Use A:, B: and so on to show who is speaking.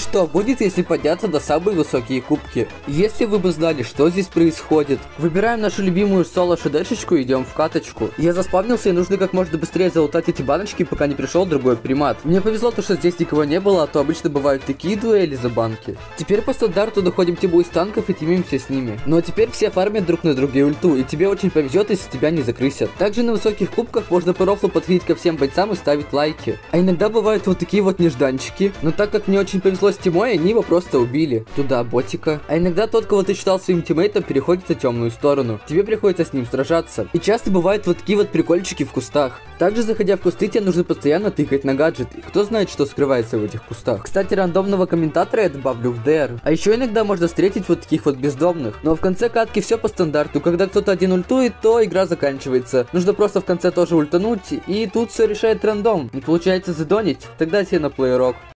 A: Что будет, если подняться до самые высокие кубки? Если вы бы знали, что здесь происходит. Выбираем нашу любимую соло-шедешечку и идем в каточку. Я заспавнился, и нужно как можно быстрее залутать эти баночки, пока не пришел другой примат. Мне повезло то, что здесь никого не было, а то обычно бывают такие дуэли за банки. Теперь по стандарту доходим тиму из танков и тимимся с ними. Ну а теперь все фармят друг на друге ульту, и тебе очень повезет, если тебя не закрысят. Также на высоких кубках можно по рофлу подходить ко всем бойцам и ставить лайки. А иногда бывают вот такие вот нежданчики, но так как мне очень повезло с тимой, они его просто убили. Туда ботика. А иногда тот, кого ты считал своим тиммейтом, переходит на темную сторону. Тебе приходится с ним сражаться. И часто бывают вот такие вот прикольчики в кустах. Также, заходя в кусты, тебе нужно постоянно тыкать на гаджет. И кто знает, что скрывается в этих кустах. Кстати, рандомного комментатора я добавлю в DR. А еще иногда можно встретить вот таких вот бездомных. Но в конце катки все по стандарту. Когда кто-то один ультует, то игра заканчивается. Нужно просто в конце тоже ультануть, и тут все решает рандом. Не получается задонить? Тогда тебе на плей-рок.